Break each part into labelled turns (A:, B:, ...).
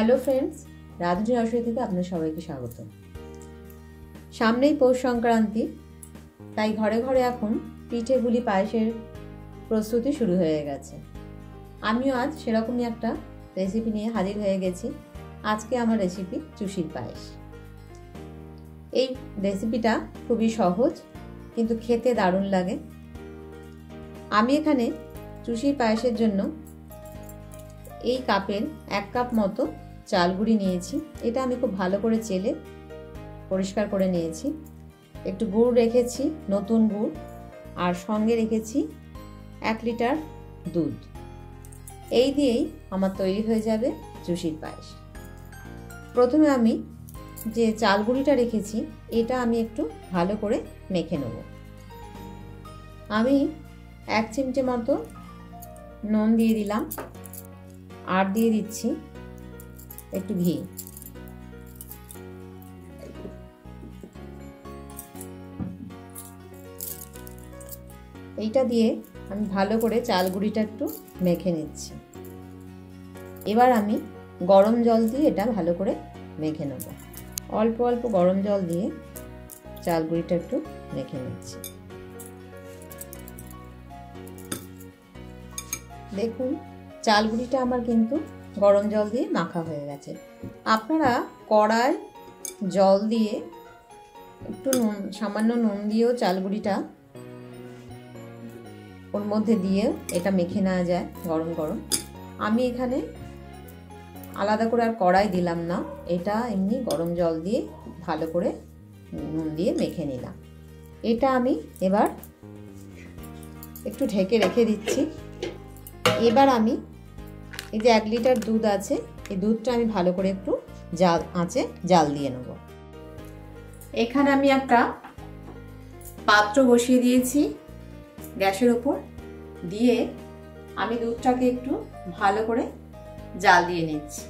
A: Hello friends, রাধুনী রসই থেকে আপনাদের সবাইকে স্বাগত। সামনেই পৌষ সংক্রান্তি, তাই ঘরে ঘরে এখন পিঠে পুলি পায়েসের প্রস্তুতি শুরু হয়ে গেছে। আমিও আজ সেরকমই একটা রেসিপি নিয়ে হাজির হয়ে গেছি। আজকে আমার রেসিপি চুষির পায়েস। এই রেসিপিটা খুবই সহজ, কিন্তু খেতে দারুণ লাগে। আমি এখানে চুষির পায়েসের জন্য এই কাপের 1 কাপ মতো চাল গুঁড়ি নিয়েছি। এটা আমি খুব ভালো করে চেলে পরিষ্কার করে নিয়েছি। একটু গুড় রেখেছি, নতুন গুড়, আর সঙ্গে রেখেছি 1 লিটার দুধ। এই দিয়েই আমার তৈরি হয়ে যাবে চুষির পায়েস। প্রথমে আমি যে চাল গুঁড়িটা রেখেছি এটা আমি একটু ভালো করে মেখে নেব। আমি 1 চিমটে মতো নুন দিয়ে দিলাম, আর দিয়ে দিচ্ছি একটু ঘি। এইটা দিয়ে আমি ভালো করে চাল গুঁড়িটা একটু মেখে নিচ্ছি। এবার আমি গরম জল দিয়ে এটা ভালো করে মেখে নেব। অল্প অল্প গরম জল দিয়ে চাল গুঁড়িটা একটু মেখে নিচ্ছি। দেখুন, চাল গুঁড়িটা আমার কিন্তু গরম জল দিয়ে মাখা হয়ে গেছে। আপনারা কড়ায় জল দিয়ে একটু সামান্য নুন দিয়েও চাল গুঁড়িটা ওর মধ্যে দিয়ে এটা মেখে নেওয়া যায় গরম গরম। আমি এখানে আলাদা করে আর কড়াই দিলাম না, এটা এমনি গরম জল দিয়ে ভালো করে নুন দিয়ে মেখে নিলাম। এটা আমি এবার একটু ঢেকে রেখে দিচ্ছি। এবার আমি এই যে 1 লিটার দুধ আছে, এই দুধটা আমি ভালো করে একটু জাল দিয়ে নেব। এখানে আমি একটা পাত্র বসিয়ে দিয়েছি গ্যাসের উপর, দিয়ে আমি দুধটাকে একটু ভালো করে জাল দিয়ে নিচ্ছি।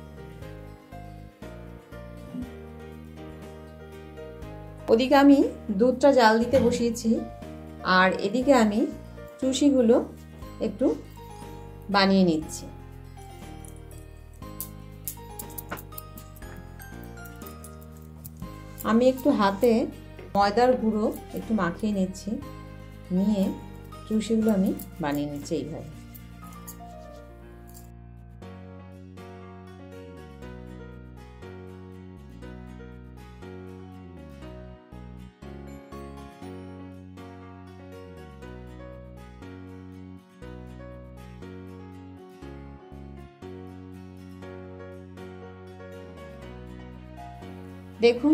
A: ওদিকে আমি দুধটা জাল দিতে বসিয়েছি, আর এদিকে আমি চুষিগুলো একটু বানিয়ে নিচ্ছি। আমি একটু হাতে ময়দার গুঁড়ো একটু মাখিয়ে নিচ্ছি, নিয়ে চুষিগুলো আমি বানিয়ে নিচ্ছি এইভাবে। দেখুন,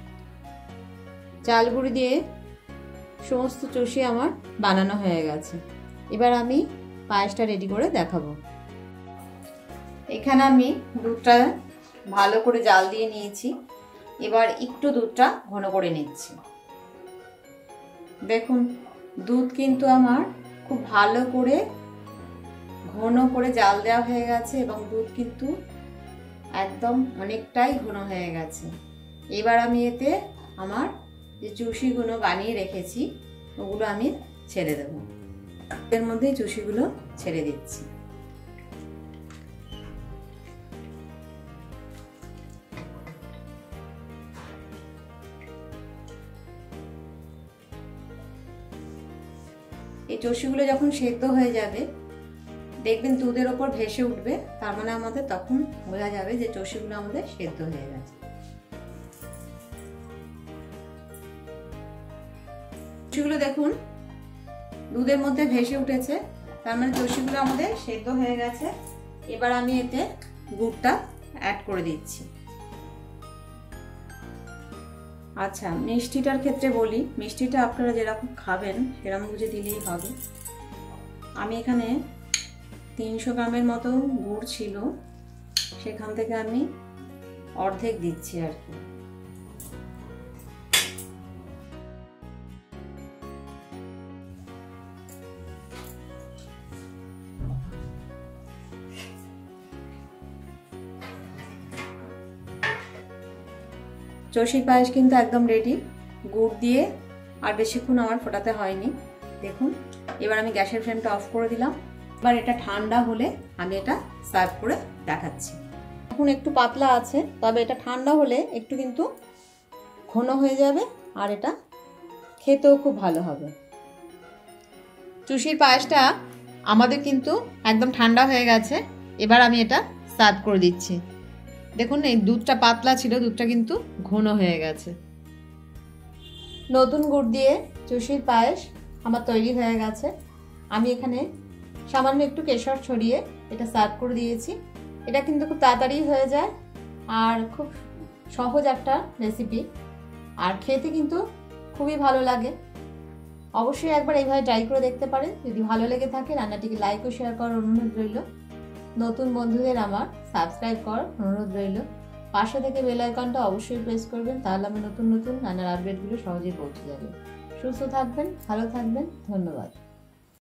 A: চাল গুঁড়ি দিয়ে সমস্ত চুষি আমার বানানো হয়ে গেছে। এবার আমি পায়েসটা রেডি করে দেখাবো। এখানে আমি দুধটা ভালো করে জাল দিয়ে নিয়েছি। এবার একটু দুধটা ঘন করে নিচ্ছি। দেখুন, দুধ কিন্তু আমার খুব ভালো করে ঘন করে জাল দেওয়া হয়ে গেছে, এবং দুধ কিন্তু একদম অনেকটাই ঘন হয়ে গেছে। এবার আমি এতে আমার যে চুষিগুলো বানিয়ে রেখেছি ওগুলো আমি ছেড়ে দেব। এর মধ্যে চুষিগুলো ছেড়ে দিচ্ছি। এই চুষিগুলো যখন সেদ্ধ হয়ে যাবে, দেখবেন দুধের ওপর ভেসে উঠবে, তার মানে আমাদের তখন বোঝা যাবে যে চুষিগুলো আমাদের সেদ্ধ হয়ে গেছে। চুষিগুলো দেখুন দুধের মধ্যে ভেসে উঠেছে, তার মানে চুষিগুলো আমাদের সেদ্ধ হয়ে গেছে। এবার আমি এতে গুড়টা অ্যাড করে দিচ্ছি। আচ্ছা, মিষ্টিটার ক্ষেত্রে বলি, মিষ্টিটা আপনারা যেরকম খাবেন সেরকম বুঝে দিলেই হবে। আমি এখানে 300 গ্রামের মতো গুড় ছিল, সেখান থেকে আমি অর্ধেক দিচ্ছি আর কি। চুষির পায়েস কিন্তু একদম রেডি। গুড় দিয়ে আর বেশিক্ষণ আমার ফোটাতে হয়নি। দেখুন, এবার আমি গ্যাসের ফ্লেমটা অফ করে দিলাম। এবার এটা ঠান্ডা হলে আমি এটা সার্ভ করে দেখাচ্ছি। এখন একটু পাতলা আছে, তবে এটা ঠান্ডা হলে একটু কিন্তু ঘন হয়ে যাবে আর এটা খেতেও খুব ভালো হবে। চুষির পায়েসটা আমাদের কিন্তু একদম ঠান্ডা হয়ে গেছে। এবার আমি এটা সার্ভ করে দিচ্ছি। দেখুন এই দুধটা পাতলা ছিল, দুধটা কিন্তু ঘন হয়ে গেছে। নতুন গুড় দিয়ে চুষির পায়েস আমার তৈরি হয়ে গেছে। আমি এখানে সামান্য একটু কেশর ছড়িয়ে এটা সার্ভ করে দিয়েছি। এটা কিন্তু খুব তাড়াতাড়ি হয়ে যায় আর খুব সহজ একটা রেসিপি, আর খেতে কিন্তু খুবই ভালো লাগে। অবশ্যই একবার এইভাবে ট্রাই করে দেখতে পারেন। যদি ভালো লেগে থাকে রান্নাটিকে লাইক ও শেয়ার করার অনুরোধ রইল। নতুন বন্ধুদের আমার সাবস্ক্রাইব করার অনুরোধ রইল। পাশে থেকে বেল আইকনটা অবশ্যই প্রেস করবেন, তাহলে আমি নতুন নতুন রান্নার আপডেটগুলো সহজেই পৌঁছে যাবে। সুস্থ থাকবেন, ভালো থাকবেন, ধন্যবাদ।